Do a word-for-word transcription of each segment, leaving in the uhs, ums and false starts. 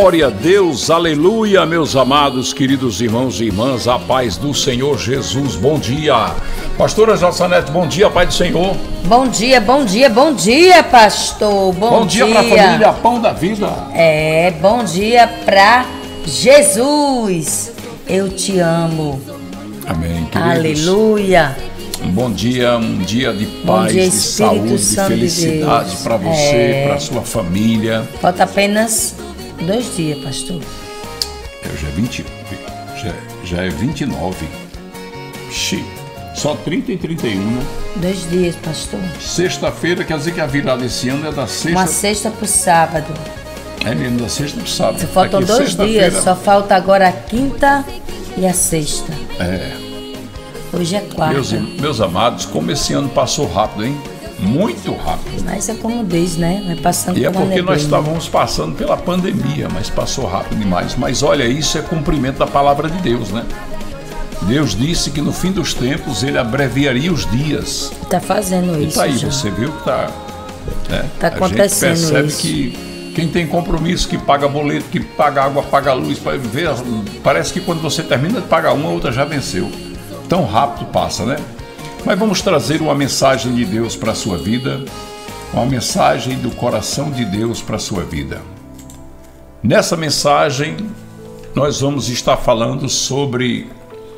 Glória a Deus, aleluia, meus amados, queridos irmãos e irmãs, a paz do Senhor Jesus, bom dia. Pastora Jossanete, bom dia, Pai do Senhor. Bom dia, bom dia, bom dia, pastor, bom, bom dia. Bom dia para a família Pão da Vida. É, bom dia para Jesus, eu te amo. Amém, queridos. Aleluia. Um bom dia, um dia de paz, dia, de saúde, de felicidade para você, é... para sua família. Falta apenas dois dias, pastor. É, já é vinte, já, já é vinte e nove. Xi, só trinta e trinta e um, né? Dois dias, pastor. Sexta-feira, quer dizer que a virada desse ano é da sexta... Uma sexta para o sábado. É mesmo, da sexta para o sábado. Só faltam Aqui, dois dias, só falta agora a quinta e a sexta. É. Hoje é quarta. Meus, meus amados, como esse ano passou rápido, hein? Muito rápido. Mas é como diz, né? Vai passando. E é porque nós estávamos passando pela pandemia, mas passou rápido demais. Mas olha, isso é cumprimento da palavra de Deus, né? Deus disse que no fim dos tempos Ele abreviaria os dias. Está fazendo e isso. Tá aí, já. Você viu que tá. Né? Tá acontecendo isso. A gente percebe isso. Que quem tem compromisso, que paga boleto, que paga água, paga luz, para ver, parece que quando você termina de pagar uma, a outra já venceu. Tão rápido passa, né? Mas vamos trazer uma mensagem de Deus para a sua vida, uma mensagem do coração de Deus para a sua vida. Nessa mensagem, nós vamos estar falando sobre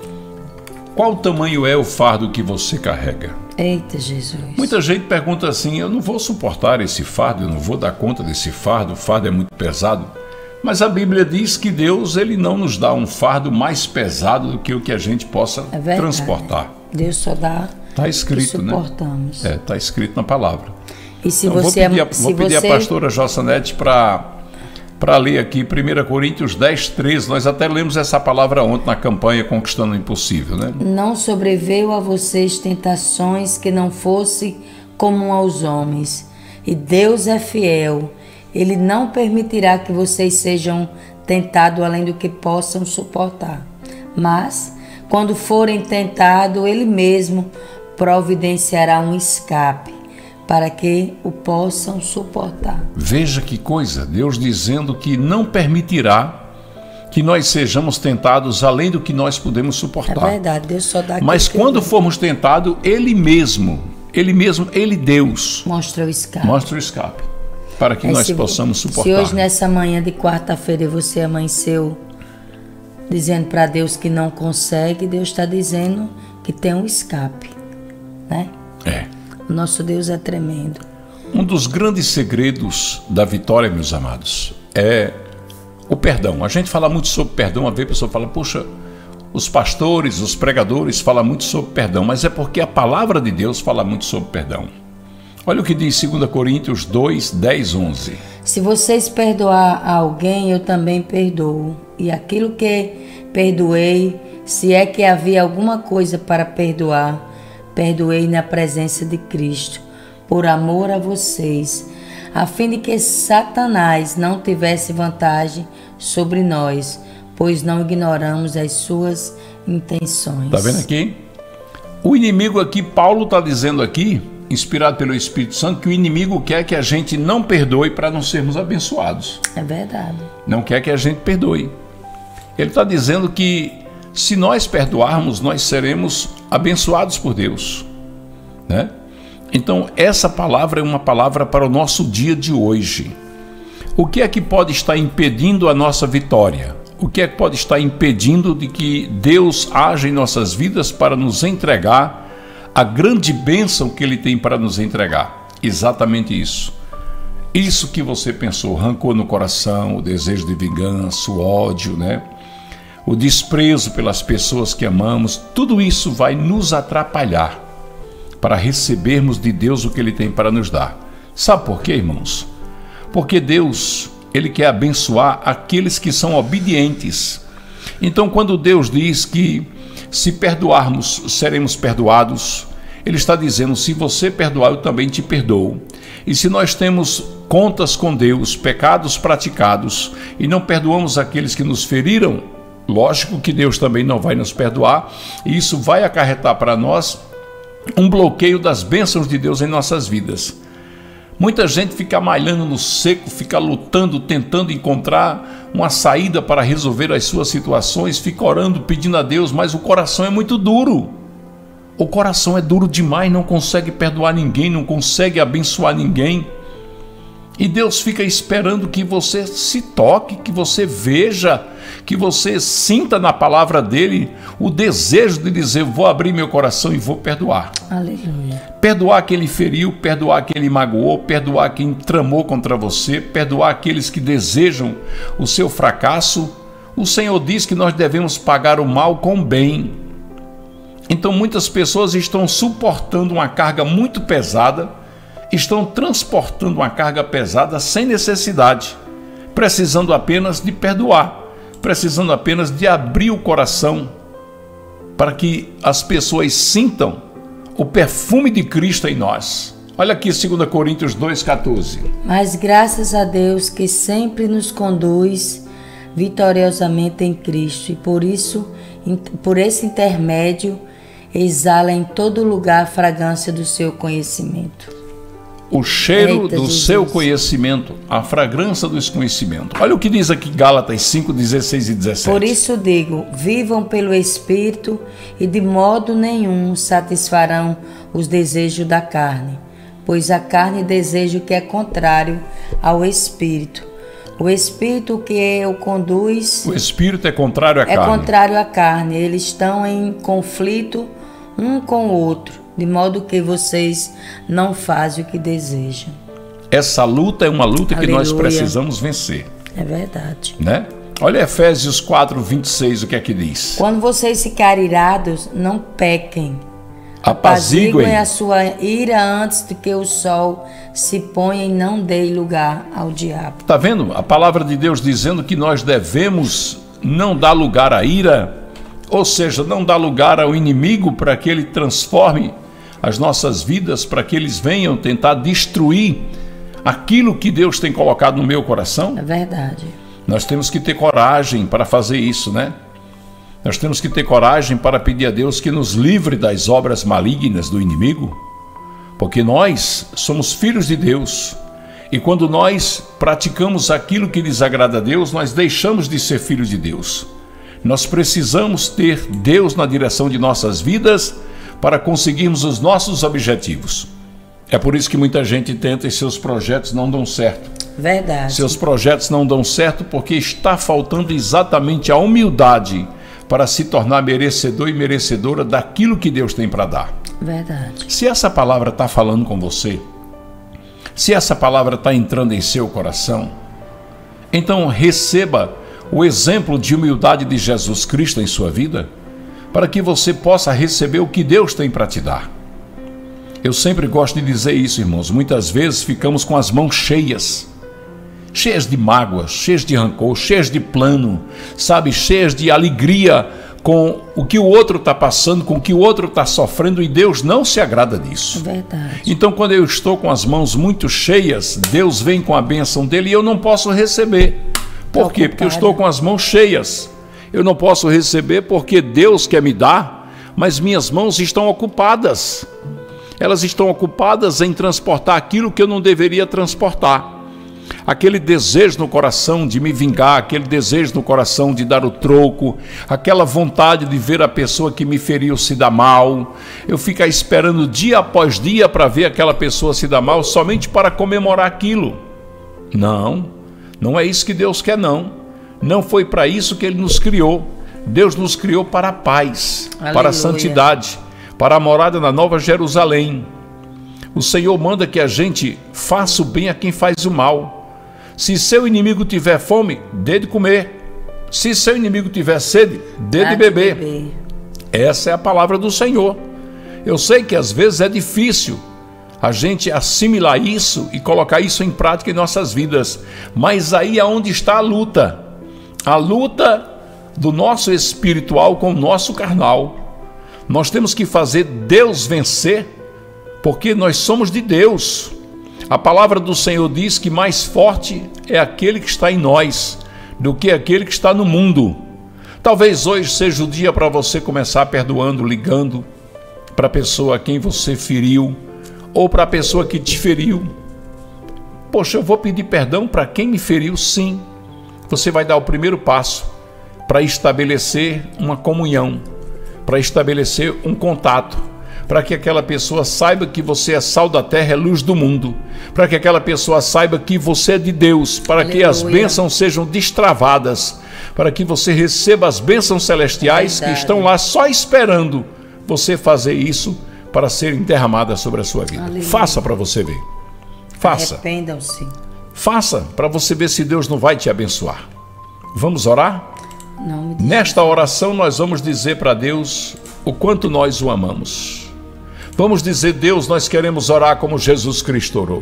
qual tamanho é o fardo que você carrega. Eita, Jesus. Muita gente pergunta assim, eu não vou suportar esse fardo, eu não vou dar conta desse fardo, o fardo é muito pesado. Mas a Bíblia diz que Deus ele não nos dá um fardo mais pesado do que o que a gente possa é transportar. Deus só dá tá escrito, que suportamos. Né? É, está escrito na palavra. E se então, você, vou pedir, a, se vou pedir você... a pastora Jossanete para para ler aqui primeira Coríntios dez, treze. Nós até lemos essa palavra ontem na campanha Conquistando o Impossível, né? Não sobreveio a vocês tentações que não fosse comum aos homens. E Deus é fiel. Ele não permitirá que vocês sejam tentados além do que possam suportar. Mas, quando forem tentados, Ele mesmo providenciará um escape para que o possam suportar. Veja que coisa, Deus dizendo que não permitirá que nós sejamos tentados além do que nós podemos suportar. É verdade, Deus só dá. Mas quando formos tentados, Ele mesmo, Ele mesmo, Ele Deus, mostra o escape. Mostra o escape. Para que é, nós se, possamos suportar. Se hoje, nessa manhã de quarta-feira, você amanheceu dizendo para Deus que não consegue, Deus está dizendo que tem um escape, né? É. O nosso Deus é tremendo. Um dos grandes segredos da vitória, meus amados, é o perdão. A gente fala muito sobre perdão, a vez a pessoa fala, poxa, os pastores, os pregadores falam muito sobre perdão, mas é porque a palavra de Deus fala muito sobre perdão. Olha o que diz dois Coríntios dois, dez, onze. Se vocês perdoar a alguém, eu também perdoo. E aquilo que perdoei, se é que havia alguma coisa para perdoar, perdoei na presença de Cristo, por amor a vocês, a fim de que Satanás não tivesse vantagem sobre nós, pois não ignoramos as suas intenções. Está vendo aqui? O inimigo aqui, Paulo está dizendo aqui, inspirado pelo Espírito Santo, que o inimigo quer que a gente não perdoe para não sermos abençoados. É verdade. Não quer que a gente perdoe. Ele está dizendo que se nós perdoarmos, nós seremos abençoados por Deus, né? Então, essa palavra é uma palavra para o nosso dia de hoje. O que é que pode estar impedindo a nossa vitória? O que é que pode estar impedindo de que Deus haja em nossas vidas para nos entregar a grande bênção que Ele tem para nos entregar? Exatamente isso. Isso que você pensou, rancor no coração, o desejo de vingança, o ódio, né? O desprezo pelas pessoas que amamos, tudo isso vai nos atrapalhar para recebermos de Deus o que Ele tem para nos dar. Sabe por quê, irmãos? Porque Deus, Ele quer abençoar aqueles que são obedientes. Então, quando Deus diz que se perdoarmos, seremos perdoados, Ele está dizendo, se você perdoar, eu também te perdoo. E se nós temos contas com Deus, pecados praticados, e não perdoamos aqueles que nos feriram, lógico que Deus também não vai nos perdoar, e isso vai acarretar para nós um bloqueio das bênçãos de Deus em nossas vidas. Muita gente fica malhando no seco, fica lutando, tentando encontrar uma saída para resolver as suas situações, fica orando, pedindo a Deus, mas o coração é muito duro. O coração é duro demais, não consegue perdoar ninguém, não consegue abençoar ninguém. E Deus fica esperando que você se toque, que você veja, que você sinta na palavra dele o desejo de dizer: vou abrir meu coração e vou perdoar. Aleluia. Perdoar quem lhe feriu, perdoar quem lhe magoou, perdoar quem tramou contra você, perdoar aqueles que desejam o seu fracasso. O Senhor diz que nós devemos pagar o mal com o bem. Então muitas pessoas estão suportando uma carga muito pesada, estão transportando uma carga pesada sem necessidade, precisando apenas de perdoar, precisando apenas de abrir o coração para que as pessoas sintam o perfume de Cristo em nós. Olha aqui dois Coríntios dois, quatorze. Mas graças a Deus que sempre nos conduz vitoriosamente em Cristo, e por isso, por esse intermédio, exala em todo lugar a fragrância do seu conhecimento. O cheiro Eita, do Jesus. seu conhecimento, a fragrância do conhecimento. Olha o que diz aqui Gálatas cinco, dezesseis e dezessete. Por isso digo, vivam pelo Espírito e de modo nenhum satisfarão os desejos da carne, pois a carne deseja o que é contrário ao Espírito. O Espírito que o conduz O Espírito é contrário à é carne. contrário à carne. Eles estão em conflito um com o outro, de modo que vocês não fazem o que desejam. Essa luta é uma luta que nós Aleluia. precisamos vencer, É verdade. né? Olha Efésios quatro, vinte e seis, o que é que diz? Quando vocês ficarem irados, não pequem. Apaziguem Apaziguem a sua ira antes de que o sol se ponha e não dê lugar ao diabo. Está vendo? A palavra de Deus dizendo que nós devemos não dar lugar à ira, ou seja, não dar lugar ao inimigo para que ele transforme as nossas vidas, para que eles venham tentar destruir aquilo que Deus tem colocado no meu coração. É verdade. Nós temos que ter coragem para fazer isso, né? Nós temos que ter coragem para pedir a Deus que nos livre das obras malignas do inimigo, porque nós somos filhos de Deus, e quando nós praticamos aquilo que desagrada a Deus, nós deixamos de ser filhos de Deus. Nós precisamos ter Deus na direção de nossas vidas para conseguirmos os nossos objetivos. É por isso que muita gente tenta e seus projetos não dão certo. Verdade. Seus projetos não dão certo porque está faltando exatamente a humildade para se tornar merecedor e merecedora daquilo que Deus tem para dar. Verdade. Se essa palavra está falando com você, se essa palavra está entrando em seu coração, então receba o exemplo de humildade de Jesus Cristo em sua vida, para que você possa receber o que Deus tem para te dar. Eu sempre gosto de dizer isso, irmãos. Muitas vezes ficamos com as mãos cheias, cheias de mágoas, cheias de rancor, cheias de plano, sabe, cheias de alegria com o que o outro está passando, com o que o outro está sofrendo, e Deus não se agrada disso. Verdade. Então, quando eu estou com as mãos muito cheias, Deus vem com a bênção dele e eu não posso receber. Por quê? Porque eu estou com as mãos cheias. Eu não posso receber porque Deus quer me dar, mas minhas mãos estão ocupadas. Elas estão ocupadas em transportar aquilo que eu não deveria transportar. Aquele desejo no coração de me vingar, aquele desejo no coração de dar o troco, aquela vontade de ver a pessoa que me feriu se dar mal, eu ficar esperando dia após dia para ver aquela pessoa se dar mal somente para comemorar aquilo. Não, não é isso que Deus quer, não. Não foi para isso que Ele nos criou. Deus nos criou para a paz, Aleluia. Para a santidade, para a morada na Nova Jerusalém. O Senhor manda que a gente faça o bem a quem faz o mal. Se seu inimigo tiver fome, dê de comer. Se seu inimigo tiver sede, dê de beber. beber. Essa é a palavra do Senhor. Eu sei que às vezes é difícil a gente assimilar isso e colocar isso em prática em nossas vidas. Mas aí é onde está a luta. A luta do nosso espiritual com o nosso carnal. Nós temos que fazer Deus vencer, porque nós somos de Deus. A palavra do Senhor diz que mais forte é aquele que está em nós do que aquele que está no mundo. Talvez hoje seja o dia para você começar perdoando, ligando para a pessoa a quem você feriu ou para a pessoa que te feriu. Poxa, eu vou pedir perdão para quem me feriu? Sim. Você vai dar o primeiro passo para estabelecer uma comunhão, para estabelecer um contato, para que aquela pessoa saiba que você é sal da terra, é luz do mundo, para que aquela pessoa saiba que você é de Deus, para Aleluia. Que as bênçãos sejam destravadas, para que você receba as bênçãos celestiais que estão lá só esperando você fazer isso para serem derramadas sobre a sua vida. Aleluia. Faça para você ver. Faça. Arrependam-se. Faça para você ver se Deus não vai te abençoar. Vamos orar? Não me Nesta oração nós vamos dizer para Deus o quanto nós o amamos. Vamos dizer: Deus, nós queremos orar como Jesus Cristo orou.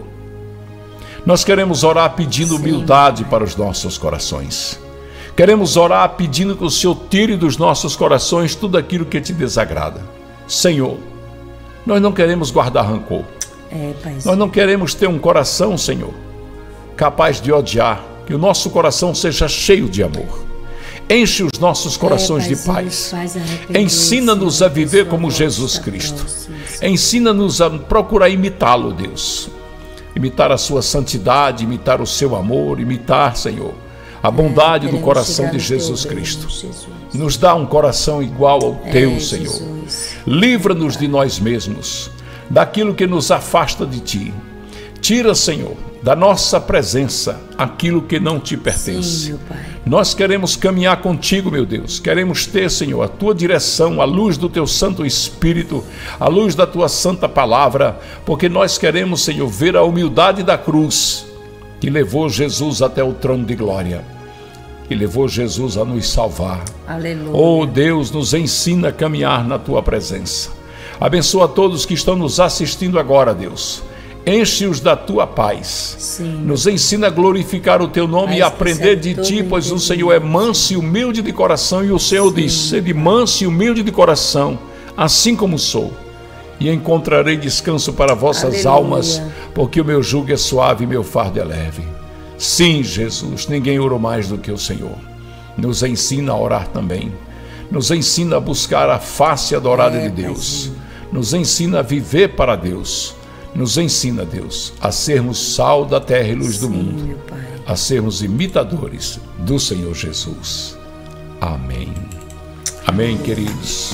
Nós queremos orar pedindo Sim, humildade para os nossos corações. Queremos orar pedindo que o Senhor tire dos nossos corações tudo aquilo que te desagrada. Senhor, nós não queremos guardar rancor. É, nós não queremos ter um coração, Senhor, capaz de odiar. Que o nosso coração seja cheio de amor. Enche os nossos corações é, de paz. Ensina-nos a viver como Jesus Cristo. Ensina-nos a procurar imitá-lo, Deus. Imitar a sua santidade, imitar o seu amor, imitar, Senhor, a bondade é, do coração de Jesus Cristo. Jesus. Nos dá um coração igual ao é, teu, Senhor. Livra-nos de nós mesmos, daquilo que nos afasta de ti. Tira, Senhor, da nossa presença aquilo que não te pertence. Sim, nós queremos caminhar contigo, meu Deus. Queremos ter, Senhor, a tua direção, a luz do teu Santo Espírito, a luz da tua santa palavra, porque nós queremos, Senhor, ver a humildade da cruz que levou Jesus até o trono de glória, que levou Jesus a nos salvar. Aleluia. Oh Deus, nos ensina a caminhar na tua presença. Abençoa todos que estão nos assistindo agora, Deus. Enche-os da tua paz. Sim. Nos ensina a glorificar o teu nome e aprender de ti, pois o Senhor é manso e humilde de coração, e o Senhor Sim. diz: sede manso e humilde de coração, assim como sou, e encontrarei descanso para vossas Aleluia. Almas, porque o meu jugo é suave e meu fardo é leve. Sim, Jesus, ninguém orou mais do que o Senhor. Nos ensina a orar também. Nos ensina a buscar a face adorada é, de Deus. Nos ensina a viver para Deus. Nos ensina, Deus, a sermos sal da terra e luz do mundo, a sermos imitadores do Senhor Jesus. Amém. Amém, queridos.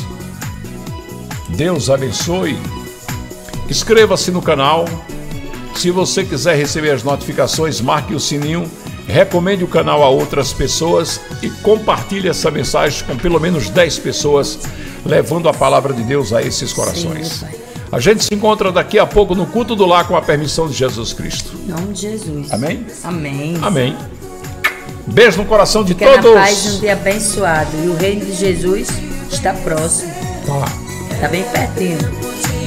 Deus abençoe. Inscreva-se no canal. Se você quiser receber as notificações, marque o sininho, recomende o canal a outras pessoas e compartilhe essa mensagem com pelo menos dez pessoas, levando a palavra de Deus a esses corações. Sim, a gente se encontra daqui a pouco no culto do lar com a permissão de Jesus Cristo. Em nome de Jesus. Amém? Amém. Amém. Beijo no coração de Fica todos. Na paz, um dia abençoado. E o reino de Jesus está próximo. Tá. Está bem pertinho.